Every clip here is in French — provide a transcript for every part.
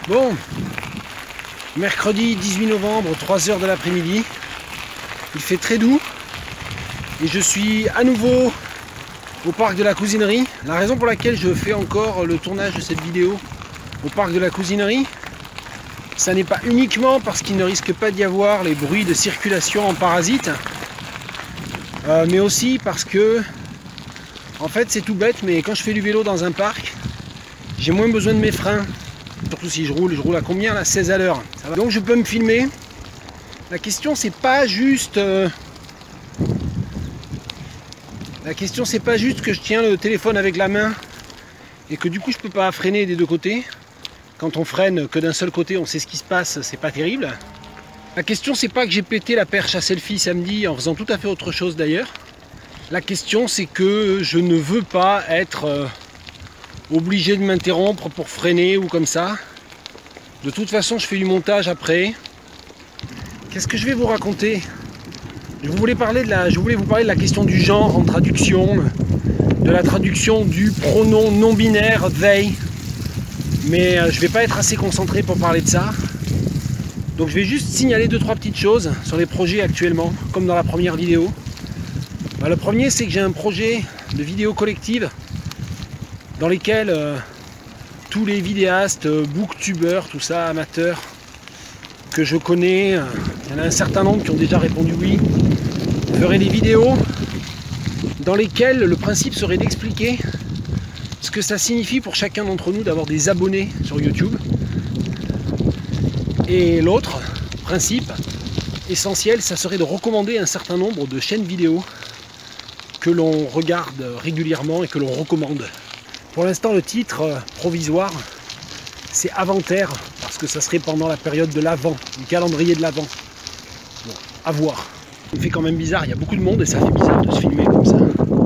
Bon, mercredi 18 novembre, 3h de l'après-midi. Il fait très doux et je suis à nouveau au parc de la Cousinerie. La raison pour laquelle je fais encore le tournage de cette vidéo au parc de la Cousinerie, ça n'est pas uniquement parce qu'il ne risque pas d'y avoir les bruits de circulation en parasite, mais aussi parce que, en fait c'est tout bête, mais quand je fais du vélo dans un parc, j'ai moins besoin de mes freins. Surtout si je roule à combien là? 16 à l'heure. Donc je peux me filmer. La question c'est pas juste La question c'est pas juste que je tiens le téléphone avec la main et que du coup je peux pas freiner des deux côtés. Quand on freine que d'un seul côté, on sait ce qui se passe, c'est pas terrible. La question c'est pas que j'ai pété la perche à selfie samedi en faisant tout à fait autre chose d'ailleurs. La question c'est que je ne veux pas être obligé de m'interrompre pour freiner ou comme ça. De toute façon je fais du montage après. Qu'est-ce que je vais vous raconter? Je voulais vous parler de la question du genre en traduction, de la traduction du pronom non binaire they, mais je ne vais pas être assez concentré pour parler de ça. Donc je vais juste signaler 2-3 petites choses sur les projets actuellement, comme dans la première vidéo. Le premier, c'est que j'ai un projet de vidéo collective dans lesquels tous les vidéastes, booktubeurs, tout ça, amateurs que je connais, il y en a un certain nombre qui ont déjà répondu oui, feraient des vidéos dans lesquelles le principe serait d'expliquer ce que ça signifie pour chacun d'entre nous d'avoir des abonnés sur YouTube. Et l'autre principe essentiel, ça serait de recommander un certain nombre de chaînes vidéo que l'on regarde régulièrement et que l'on recommande. Pour l'instant, le titre provisoire, c'est Avant-Terre, parce que ça serait pendant la période de l'Avent, du calendrier de l'Avent. Bon, à voir. Ça me fait quand même bizarre, il y a beaucoup de monde et ça fait bizarre de se filmer comme ça.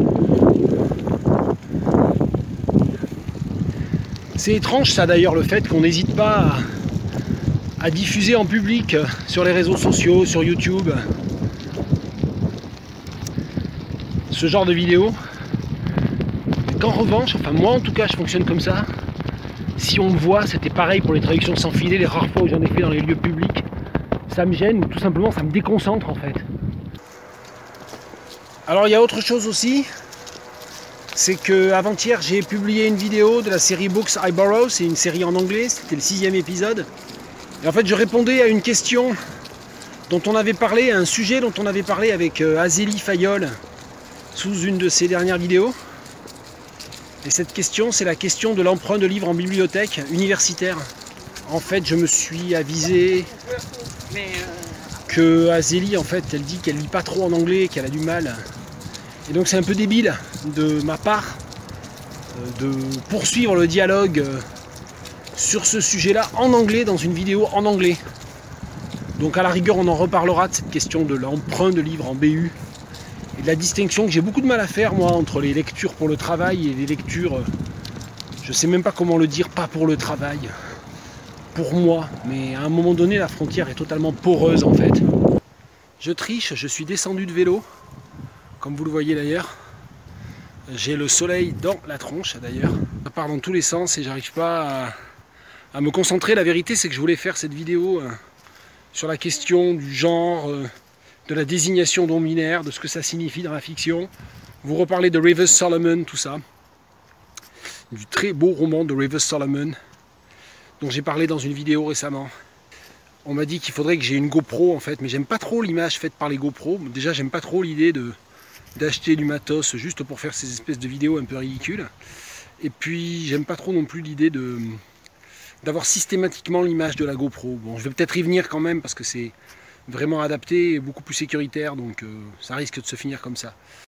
C'est étrange ça d'ailleurs, le fait qu'on n'hésite pas à diffuser en public sur les réseaux sociaux, sur YouTube, ce genre de vidéos. En revanche, enfin moi en tout cas je fonctionne comme ça. Si on me voit, c'était pareil pour les traductions sans filet, les rares fois où j'en ai fait dans les lieux publics, ça me gêne ou tout simplement ça me déconcentre en fait. Alors il y a autre chose aussi, c'est que avant-hier j'ai publié une vidéo de la série Books I Borrow, c'est une série en anglais, c'était le 6e épisode. Et en fait je répondais à une question dont on avait parlé, à un sujet dont on avait parlé avec Azélie Fayol sous une de ses dernières vidéos. Et cette question, c'est la question de l'emprunt de livres en bibliothèque universitaire. En fait, je me suis avisé que Azélie, en fait, elle dit qu'elle lit pas trop en anglais, qu'elle a du mal. Et donc c'est un peu débile de ma part de poursuivre le dialogue sur ce sujet-là en anglais, dans une vidéo en anglais. Donc à la rigueur, on en reparlera de cette question de l'emprunt de livres en BU. Et de la distinction que j'ai beaucoup de mal à faire moi entre les lectures pour le travail et les lectures, je sais même pas comment le dire, pas pour le travail, pour moi, mais à un moment donné la frontière est totalement poreuse en fait. Je triche, je suis descendu de vélo, comme vous le voyez d'ailleurs. J'ai le soleil dans la tronche d'ailleurs. Ça part dans tous les sens et j'arrive pas à me concentrer. La vérité c'est que je voulais faire cette vidéo sur la question du genre, de la désignation non binaire, de ce que ça signifie dans la fiction. Vous reparlez de Rivers Solomon, tout ça. Du très beau roman de Rivers Solomon, dont j'ai parlé dans une vidéo récemment. On m'a dit qu'il faudrait que j'ai une GoPro en fait, mais j'aime pas trop l'image faite par les GoPro. Déjà j'aime pas trop l'idée d'acheter du matos juste pour faire ces espèces de vidéos un peu ridicules. Et puis j'aime pas trop non plus l'idée d'avoir systématiquement l'image de la GoPro. Bon, je vais peut-être y venir quand même parce que c'est vraiment adapté et beaucoup plus sécuritaire, donc ça risque de se finir comme ça.